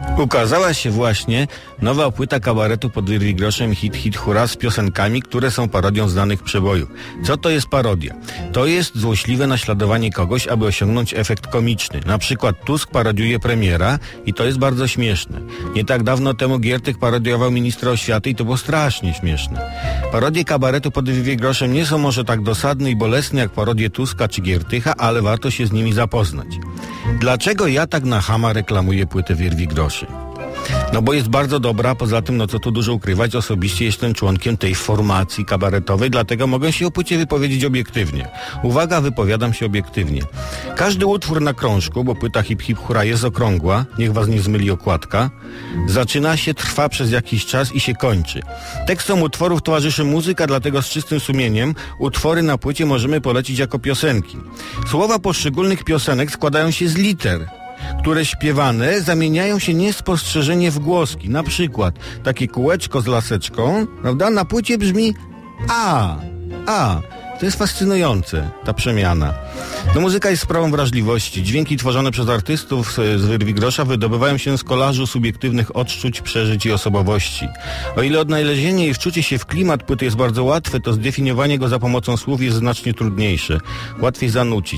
Ukazała się właśnie nowa płyta kabaretu pod Wyrwi groszem Hit, hit, hura z piosenkami, które są parodią znanych przebojów. Co to jest parodia? To jest złośliwe naśladowanie kogoś, aby osiągnąć efekt komiczny. Na przykład Tusk parodiuje premiera i to jest bardzo śmieszne. Nie tak dawno temu Giertych parodiował ministra oświaty i to było strasznie śmieszne. Parodie kabaretu pod Wyrwi groszem nie są może tak dosadne i bolesne jak parodie Tuska czy Giertycha, ale warto się z nimi zapoznać. Dlaczego ja tak na chama reklamuję płytę Wyrwi groszy? No bo jest bardzo dobra, poza tym, no co tu dużo ukrywać, osobiście jestem członkiem tej formacji kabaretowej, dlatego mogę się o płycie wypowiedzieć obiektywnie. Uwaga, wypowiadam się obiektywnie. Każdy utwór na krążku, bo płyta Hip Hip Hura jest okrągła, niech was nie zmyli okładka, zaczyna się, trwa przez jakiś czas i się kończy. Tekstom utworów towarzyszy muzyka, dlatego z czystym sumieniem utwory na płycie możemy polecić jako piosenki. Słowa poszczególnych piosenek składają się z liter, które śpiewane zamieniają się niespostrzeżenie w głoski. Na przykład takie kółeczko z laseczką, prawda, na płycie brzmi a. To jest fascynujące, ta przemiana. No muzyka jest sprawą wrażliwości. Dźwięki tworzone przez artystów z Wyrwi grosza wydobywają się z kolażu subiektywnych odczuć, przeżyć i osobowości. O ile odnalezienie i wczucie się w klimat płyty jest bardzo łatwe, to zdefiniowanie go za pomocą słów jest znacznie trudniejsze. Łatwiej zanucić.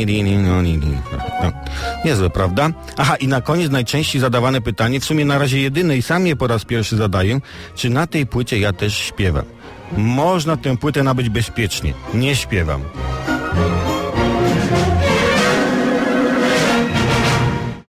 Niezłe, prawda? Aha, i na koniec najczęściej zadawane pytanie, w sumie na razie jedyne i sam je po raz pierwszy zadaję, czy na tej płycie ja też śpiewam? Można tę płytę nabyć bezpiecznie. Nie śpiewam.